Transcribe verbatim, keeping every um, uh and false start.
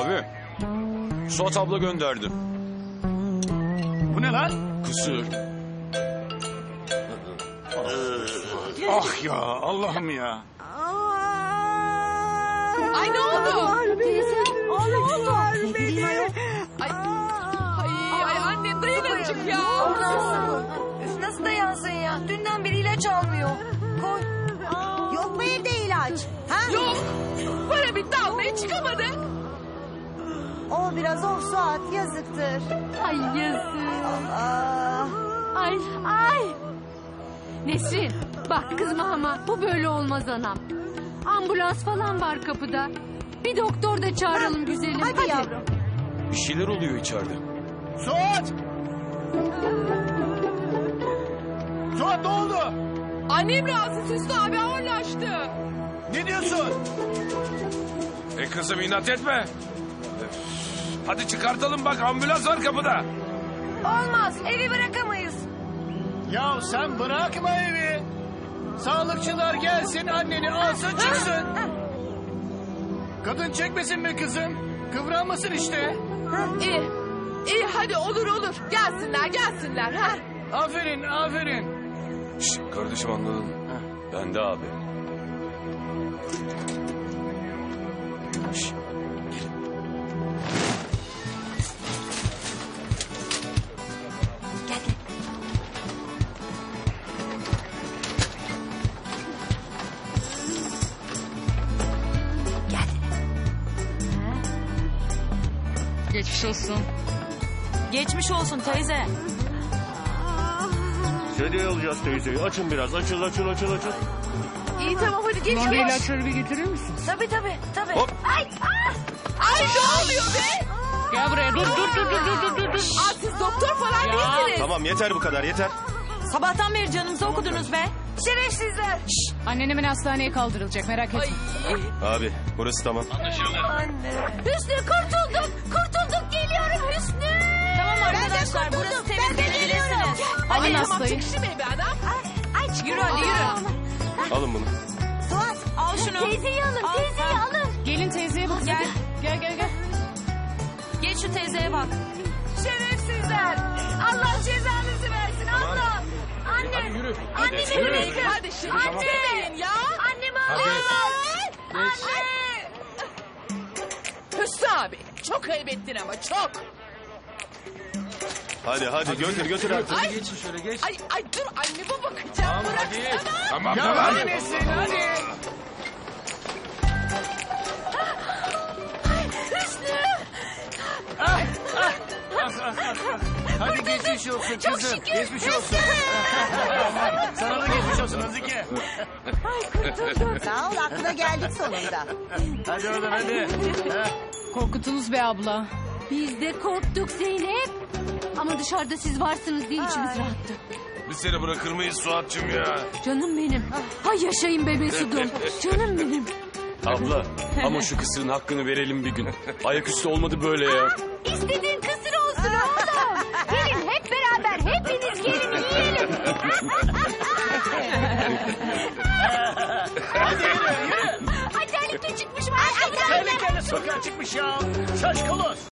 Abi, Suat abla gönderdi. Bu ne lan? Kısır. Ah ya Allah'ım ya. Ay ne oldu? Teyze, ne oldu? Ay, ay, ay anne dayan azıcık ya. Üf, nasıl dayansın ya? Dünden beri ilaç almıyor. Koy. Yok mu evde ilaç? Ha? Yok. Para bitti almaya çıkamadık. O biraz ol Suat, yazıktır. Ay yazık. Ah. Ay ay. Nesrin bak kızma ama bu böyle olmaz anam. Ambulans falan var kapıda. Bir doktor da çağıralım güzelim. Hadi, Hadi. yavrum. Bir şeyler oluyor içeride. Suat! Suat ne oldu? Annem rahatsız Hüsnü abi ağırlaştı. Ne diyorsun? E kızım inat etme. Öf. Hadi çıkartalım bak ambulans var kapıda. Olmaz, evi bırakamayız. Ya sen bırakma evi. Sağlıkçılar gelsin anneni alsın çıksın. Kadın çekmesin mi kızım? Kıvranmasın işte. İyi. İyi hadi olur olur. Gelsinler gelsinler. Ha? Aferin aferin. Şş, kardeşim anladın mı? Ben de abi. Şş, Gel gel. Gel. Geçmiş olsun. Geçmiş olsun teyze. Sedye alacağız teyzeyi. Açın biraz. Açıl açıl açıl açıl. İyi tamam hadi geç Bana geç. ilaçları bir getirir misin? Tabii tabii tabii. Hop. Ay, ah! Ay ne oluyor be? Gel buraya dur dur dur dur dur dur. dur. Aa, siz doktor falan değilsiniz. Tamam yeter bu kadar yeter. Sabahtan beri canımızı okudunuz be. Şerefsizler. Annen hemen hastaneye kaldırılacak merak etme. Ay. Abi burası tamam. Anne. Hüsnü kurtulduk. Kurtulduk geliyorum Hüsnü. Tamam arkadaşlar burası temiz gelebilirsiniz. Alın Ay, tamam hastayı. çık şimdi be adam. Ay yürü hadi yürü. Alın bunu. Suat al şunu. Teyzeyi alın Al, teyzeyi al. alın. Gelin teyzeye bak. Gel. Gel gel gel. Geç şu teyzeye bak. Şerefsizler. Allah cezanızı versin Allah. Anne. Hadi yürü. Annemi Yürü. bırakın. Hadi şimdi gitmeyin ya. Annemi alıyorlar. Anne. Hüsnü abi çok ayıp ettin ama çok. Hadi hadi götür götür artık. Ay, geçin şöyle geç. Ay, ay dur anneme bakacağım. Bıraksana. Tamam Ya tamam. hadi Nesin hadi. Ah, ah, ah, ah, ah. Hadi geçmiş olsun kızım. Geçmiş olsun. Sana da geçmiş olsun Nazike. Sağ ol aklına geldik sonunda. Hadi oradan hadi. Ha. Korkutunuz be abla. Biz de korktuk Zeynep. Ama dışarıda siz varsınız diye içimiz rahattı. Biz seni bırakır mıyız Suat'cığım ya? Canım benim. Hay yaşayın be Mesud'um. Canım benim. abla ama şu kısırın hakkını verelim bir gün. Ayaküstü olmadı böyle ya. İstediğin kısır olsun oğlum. Gelin hep beraber hepiniz gelin yiyelim. Hadi yürü yürü. Hadi Halik'e çıkmış mı? Tehlikeli sokağa çıkmış ya. Şaşkaloz.